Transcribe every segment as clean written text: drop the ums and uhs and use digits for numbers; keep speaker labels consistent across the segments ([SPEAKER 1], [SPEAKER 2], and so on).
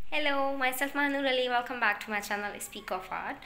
[SPEAKER 1] Hello, myself Mahanur Ali. Welcome back to my channel Speak of Art.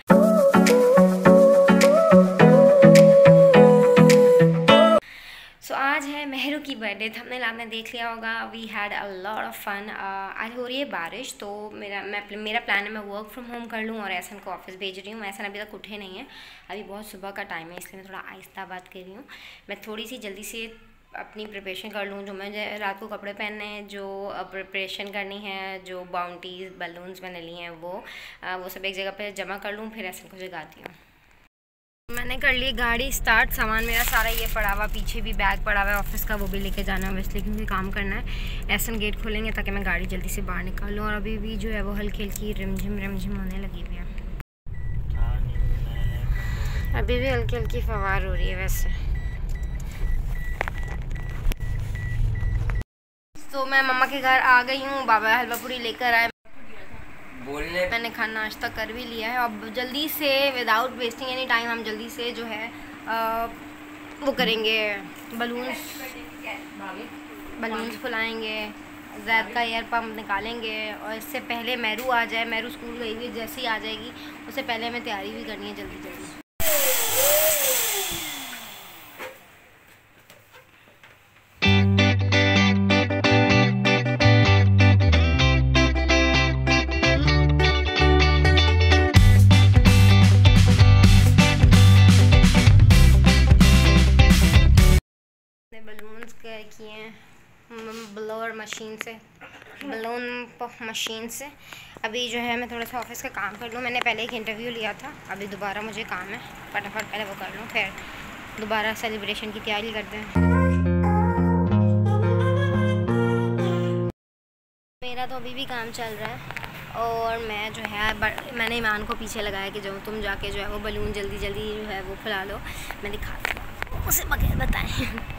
[SPEAKER 1] So आज है मेहरू की birthday. Thumbnail आपने देख लिया होगा। We had a lot of fun. आज हो रही है बारिश, तो मेरा प्लान है मैं वर्क फ्रॉम होम कर लूँ और एहसन को ऑफिस भेज रही हूँ। एहसन अभी तक उठे नहीं है, अभी बहुत सुबह का टाइम है, इसलिए मैं थोड़ा आहिस्ता बात कर रही हूँ। मैं थोड़ी सी जल्दी से अपनी प्रिपरेशन कर लूँ, जो मुझे रात को कपड़े पहनने हैं, जो प्रिपरेशन करनी है, जो बाउंटीज़ बलून्स मैंने लिए हैं वो सब एक जगह पे जमा कर लूँ, फिर एहसन को जगाती हूँ। मैंने कर ली गाड़ी स्टार्ट। सामान मेरा सारा ये पड़ा हुआ, पीछे भी बैग पड़ा हुआ है ऑफिस का, वो भी लेके जाना है इसलिए क्योंकि काम करना है। एहसन गेट खोलेंगे ताकि मैं गाड़ी जल्दी से बाहर निकाल लूँ। और अभी भी जो है वो हल्की हल्की रिमझिम होने लगी हुई है। अभी भी हल्की हल्की फवार हो रही है वैसे। तो मैं मम्मा के घर आ गई हूँ, बाबा हलवा पूरी लेकर आए। मैंने खाना नाश्ता कर भी लिया है। अब जल्दी से विदाउट वेस्टिंग एनी टाइम हम जल्दी से जो है वो करेंगे, बलून्स फुलाएंगे, जैद का एयर पम्प निकालेंगे। और इससे पहले मेहरू आ जाए, मेहरू स्कूल गई हुई, जैसे ही आ जाएगी उससे पहले हमें तैयारी भी करनी है जल्दी जल्दी। बलून्स किए हैं ब्लोअर मशीन से, बलून मशीन से। अभी जो है मैं थोड़ा सा ऑफिस का काम कर लूँ। मैंने पहले एक इंटरव्यू लिया था, अभी दोबारा मुझे काम है, फटाफट पहले वो कर लूँ, फिर दोबारा सेलिब्रेशन की तैयारी करते हैं। मेरा तो अभी भी काम चल रहा है और मैं जो है मैंने ईमान को पीछे लगाया कि जो तुम जाके जो है वो बलून जल्दी जल्दी जो है वो फुला लो, मैं दिखाती हूँ उसे बगैर बताएं।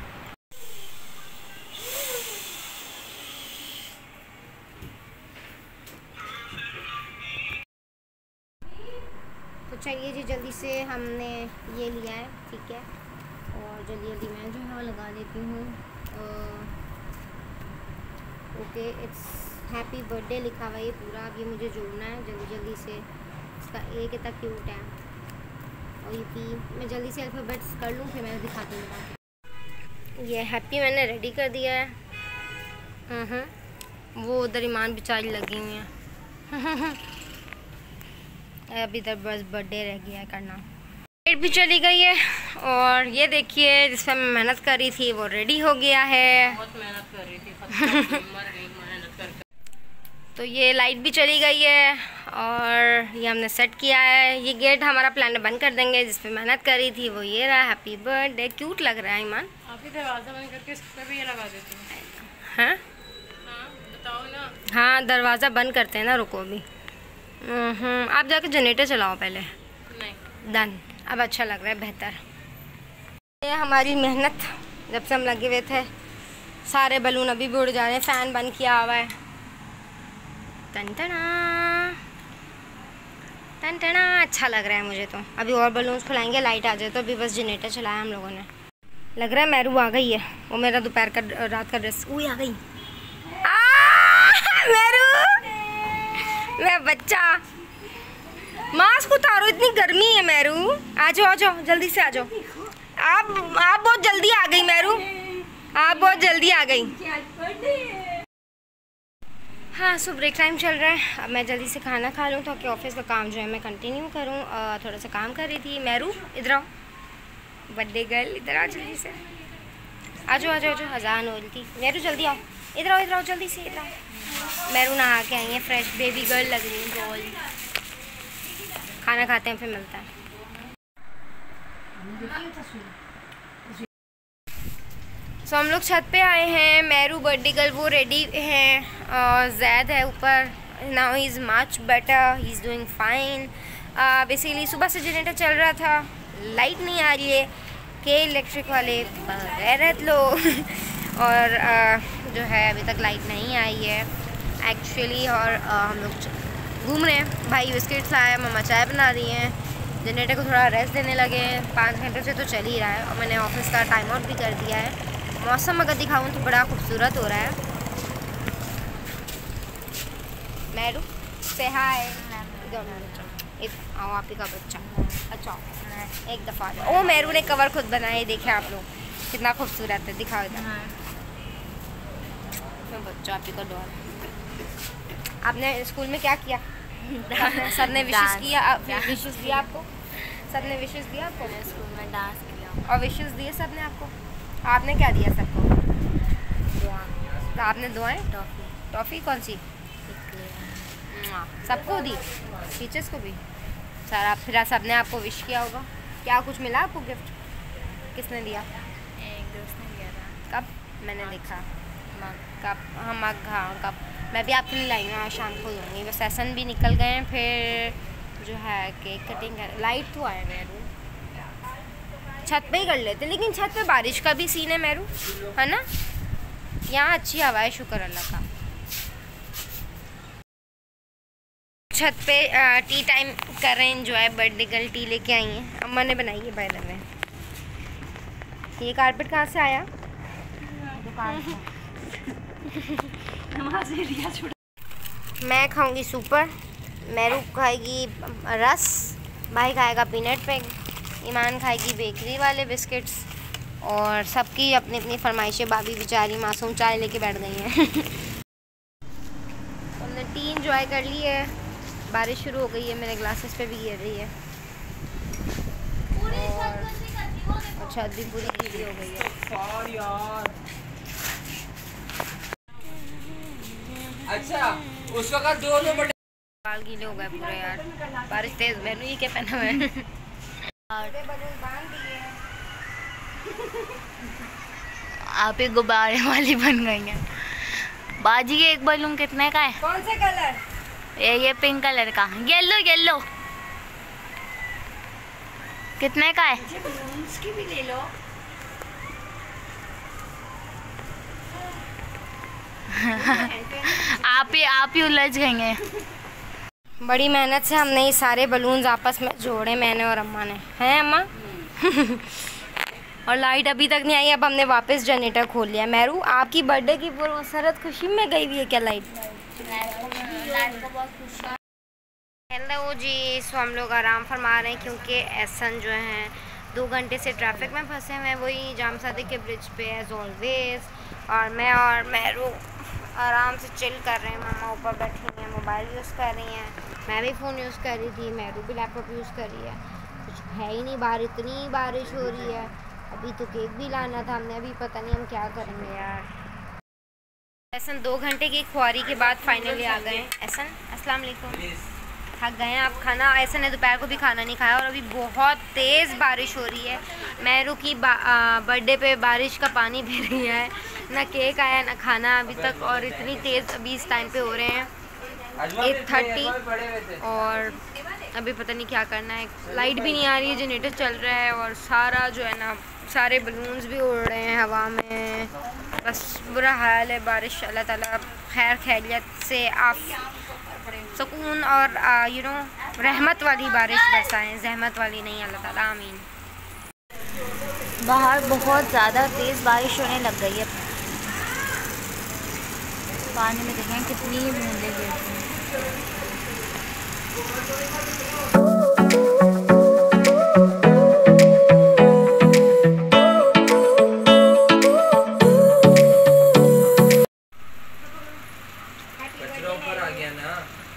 [SPEAKER 1] तो चलिए जी, जल्दी से हमने ये लिया है, ठीक है, और जल्दी जल्दी मैं जो है वो लगा देती हूँ। ओके, इट्स हैप्पी बर्थडे लिखा हुआ है ये पूरा। अब ये मुझे जोड़ना है जल्दी जल्दी से। इसका ए कितना क्यूट है और ये पी। मैं जल्दी से अल्फ़ाबेट्स कर लूँ, फिर मैं दिखाती हूँ। ये हैप्पी मैंने रेडी कर दिया है। वो उधर ईमान बेचारी लगी हुई है। अभी तक बस बर्थडे रह गया है करना। डेट भी चली गई है और ये देखिए जिस पर मैं मेहनत कर रही थी वो रेडी हो गया है।
[SPEAKER 2] बहुत मेहनत कर रही थी, मेहनत कर।
[SPEAKER 1] तो ये लाइट भी चली गई है और ये हमने सेट किया है। ये गेट हमारा प्लान बंद कर देंगे, जिस पे मेहनत कर रही थी वो ये रहा। हैप्पी बर्थडे, क्यूट लग रहा है ईमान।
[SPEAKER 2] आप ही दरवाज़ा बंद करके इस पे भी ये लगा देते हैं।
[SPEAKER 1] हाँ
[SPEAKER 2] बताओ ना।
[SPEAKER 1] हाँ, दरवाज़ा बंद करते हैं ना, रुको अभी। आप जाके जनरेटर चलाओ पहले।
[SPEAKER 2] नहीं
[SPEAKER 1] डन, अब अच्छा लग रहा है, बेहतर। ये हमारी मेहनत जब से हम लगे हुए थे। सारे बलून अभी भी उड़ जा रहे हैं, फ़ैन बंद किया हुआ है। टन टना अच्छा लग रहा है मुझे तो। अभी और बलून्स फुलाएंगे, लाइट आ जाए तो। अभी बस जनरेटर चलाया हम लोगों ने। लग रहा है मेहरू आ गई है। वो मेरा दोपहर का रात का ड्रेस वही आ गई। मेहरू, मैं बच्चा, मास्क उतारो, इतनी गर्मी है मेहरू। आ जाओ जल्दी से आ जाओ। आप बहुत जल्दी आ गई मेहरू, आप बहुत जल्दी आ गई। हाँ, सो ब्रेक टाइम चल रहा है। अब मैं जल्दी से खाना खा लूँ ताकि ऑफिस का काम जो है मैं कंटिन्यू करूँ। थोड़ा सा काम कर रही थी। मेहरू इधर आओ, बर्थडे गर्ल इधर आओ जल्दी से। आ जाओ, अजान हो रही थी। मेहरू जल्दी आओ, इधर आओ जल्दी से, इधर आओ। मेहरू नहा के आई है, फ्रेश बेबी गर्ल लग रही है गोल। खाना खाते हैं फिर मिलता है। तो हम लोग छत पे आए हैं। मेहरू बर्थडे गर्ल वो रेडी है और जैद है ऊपर। Now he is much better, he is doing fine. Basically सुबह से जनरेटर चल रहा था, लाइट नहीं आ रही है कि इलेक्ट्रिक वाले गैरत लोग। और जो है अभी तक लाइट नहीं आई है एक्चुअली। और हम लोग घूम रहे हैं। भाई बिस्किट्स लाया, मम्मा चाय बना रही हैं। जनरेटर को थोड़ा रेस्ट देने लगे। 5 घंटे से तो चल ही रहा है और मैंने ऑफिस का टाइम आउट भी कर दिया है। मौसम अगर दिखाऊँ तो बड़ा खूबसूरत हो रहा है। मेरू से हाय। आओ आप ही का बच्चा। अच्छा एक दफ़ा ओ मेरू ने कवर खुद बनाए, देखे आप लोग कितना खूबसूरत है। दिखाओ इधर मैं बच्चा आप ही का डॉल। आपने स्कूल में क्या किया? सबने विशेष किया? विशेष दिया आपको? सबने विशेष दिया आपको?
[SPEAKER 2] स्कूल में डांस किया
[SPEAKER 1] और विशेष दिए सबने आपको? आपने क्या दिया सबको? तो आपने दुआएं? टॉफ़ी कौन सी? सबको दी, टीचर्स को भी सारा? फिर सबने आपको विश किया होगा। क्या कुछ मिला आपको गिफ्ट? किसने दिया?
[SPEAKER 2] एक दोस्त ने दिया था।
[SPEAKER 1] कब? मैंने देखा कब? हाँ मग, हाँ कब? मैं भी आपके लिए लाई हूँ, आज शाम को दूँगी। बस सेशन भी निकल गए हैं, फिर जो है केक कटिंग कर। लाइट तो आए मेरू, छत पे ही कर लेते, लेकिन छत पे बारिश का भी सीन है मेरू, है ना? यहाँ अच्छी हवा है, शुक्र अल्लाह का। छत पे टी टाइम कर रहे हैं एंजॉय। बर्थडे गर्ल टी लेके आई हैं, अम्मा ने बनाई है बाय द वे। ये कारपेट कहाँ से आया? दुकान से। मैं खाऊंगी सुपर, मेरू खाएगी रस, भाई खाएगा पीनट पैक, ईमान खाएगी बेकरी वाले बिस्किट्स, और सबकी अपनी अपनी फरमाइशें। भाभी बेचारी मासूम चाय लेके बैठ गई हैं। हमने टी इंजॉय कर ली है। बारिश शुरू हो गई है, मेरे ग्लासेस पे भी गिर रही है और छत भी पूरी गीली हो गई है।
[SPEAKER 3] अच्छा उसका का दोनों बड़े
[SPEAKER 1] बाल गीले हो गए पूरे यार, बारिश तेज। मैंने ये क्या पहना हुआ है?
[SPEAKER 2] आप ही गुब्बारे वाली बन गई हैं। बाजी के एक बलून कितने का है?
[SPEAKER 1] कौन से कलर?
[SPEAKER 2] ये पिंक कलर का। येलो येलो कितने का है?
[SPEAKER 1] की भी ले लो।
[SPEAKER 2] आप ही उलझ गई हैं।
[SPEAKER 1] बड़ी मेहनत से हमने ये सारे बलून्स आपस में जोड़े, मैंने और अम्मा ने। हैं अम्मा? और लाइट अभी तक नहीं आई, अब हमने वापस जनरेटर खोल लिया। मेरू आपकी बर्थडे की सरहद खुशी में गई हुई है क्या लाइट? हेलो जी, सो हम लोग आराम फरमा रहे हैं क्योंकि एहसन जो हैं 2 घंटे से ट्रैफिक में फंसे हुए हैं, वही जाम सादिक के ब्रिज पे एज ऑलवेज। और मैं और मेरू आराम से चिल कर रहे हैं। मामा ऊपर बैठी हैं, मोबाइल यूज़ कर रही हैं, मैं भी फ़ोन यूज़ कर रही थी, मेरू भी लैपटॉप यूज़ कर रही है। कुछ है ही नहीं बाहर, इतनी बारिश हो रही है। अभी तो केक भी लाना था हमने, अभी पता नहीं हम क्या करेंगे यार। एहसन 2 घंटे की ख्वारी के बाद फाइनली आ गए। एहसन अस्सलाम वालेकुम। थक गए हैं आप? खाना ऐसा ने दोपहर को भी खाना नहीं खाया और अभी बहुत तेज़ बारिश हो रही है। मेरू की बर्थडे पे बारिश का पानी बह रही है, ना केक आया ना खाना अभी तक, और इतनी तेज़ अभी इस टाइम पे हो रहे हैं 8:30 और अभी पता नहीं क्या करना है। लाइट भी नहीं आ रही है, जनरेटर चल रहा है और सारा जो है ना सारे बलून्स भी उड़ रहे हैं हवा में। बस बुरा हाल है। बारिश अल्लाह ताला खैर खैरियत से आप सुकून और रहमत वाली बारिश बरसाएं, जहमत वाली नहीं, अल्लाह ताला आमीन।
[SPEAKER 2] बाहर बहुत ज़्यादा तेज़ बारिश होने लग गई है। पानी में देखें कितनी बूंदें गिर रही हैं।
[SPEAKER 3] ऊपर आ गया ना।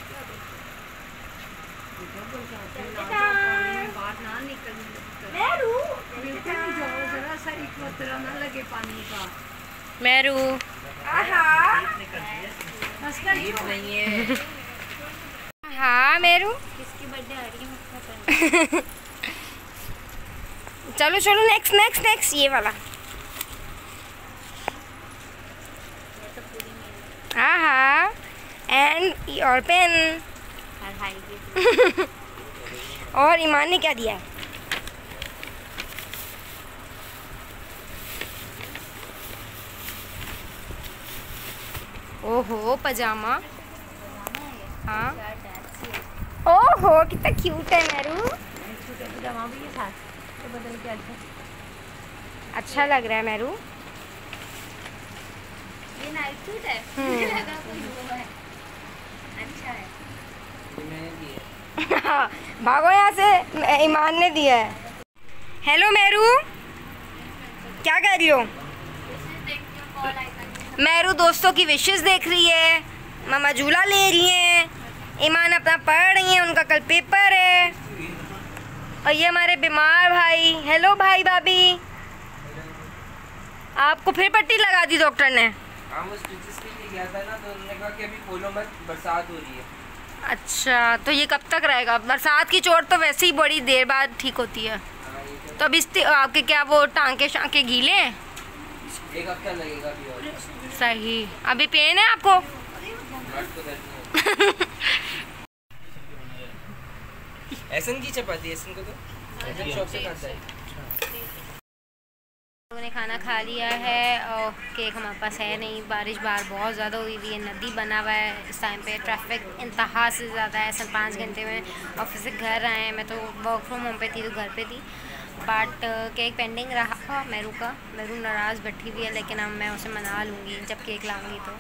[SPEAKER 1] मेरू
[SPEAKER 3] नहीं है।
[SPEAKER 1] हाँ मेरू
[SPEAKER 2] किसकी बर्थडे आ रही है?
[SPEAKER 1] चलो चलो नेक्स्ट नेक्स्ट नेक्स्ट ये वाला। हाँ हाँ एंड योर पेन। और ईमान ने क्या दिया है? ओहो पजामा। हाँ ओहो कितना क्यूट है मेरू।
[SPEAKER 2] पजामा भी था तो बदल के
[SPEAKER 1] अच्छा लग रहा है मेरू।
[SPEAKER 2] ये नाइट सूट है। अच्छा
[SPEAKER 1] भागो यहाँ से, ईमान ने दिया है। हेलो मेरू, क्या कर रही हो? मेरू दोस्तों की विशेस देख रही है, मामा झूला ले रही हैं, ईमान अपना पढ़ रही हैं, उनका कल पेपर है। और ये हमारे बीमार भाई। हेलो भाई भाभी, आपको फिर पट्टी लगा दी डॉक्टर ने?
[SPEAKER 3] हम उस स्टिचेस के लिए गया था ना, तो उन्होंने कहा कि अभी खोलो मत, बरसात हो रही है।
[SPEAKER 1] अच्छा, तो ये कब तक रहेगा? बरसात की चोट तो वैसे ही बड़ी देर बाद ठीक होती है। तो अब आपके क्या वो टांके शांके गीले हैं?
[SPEAKER 3] 1 हफ्ता लगेगा अभी और।
[SPEAKER 1] सही। अभी पेन है आपको?
[SPEAKER 3] ऐसन की चपाती, ऐसन को तो ऐसन शॉप से खाता है।
[SPEAKER 1] लोगों ने खाना खा लिया है और केक हमारे पास है नहीं। बारिश बाहर बहुत ज़्यादा हुई हुई है, नदी बना हुआ है इस टाइम पे, ट्रैफिक इंतहा से ज़्यादा है। असल 5 घंटे में ऑफिस से घर आए हैं। मैं तो वर्क फ्रॉम होम पे थी तो घर पे थी, बट केक पेंडिंग रहा मेरू का। मेरू नाराज़ बैठी हुई है, लेकिन अब मैं उसे मना लूँगी जब केक लाऊँगी तो।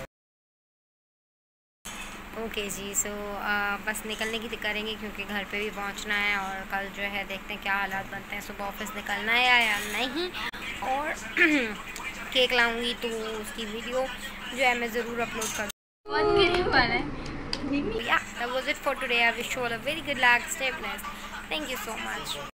[SPEAKER 1] ओके जी, सो बस निकलने की करेंगे क्योंकि घर पे भी पहुंचना है और कल जो है देखते हैं क्या हालात बनते हैं, सुबह ऑफिस निकलना है या नहीं। और केक लाऊंगी तो उसकी वीडियो जो है मैं ज़रूर अपलोड कर दूँगी। Yeah, that was it for today. I wish you all a very good luck, stay blessed. Thank you so much.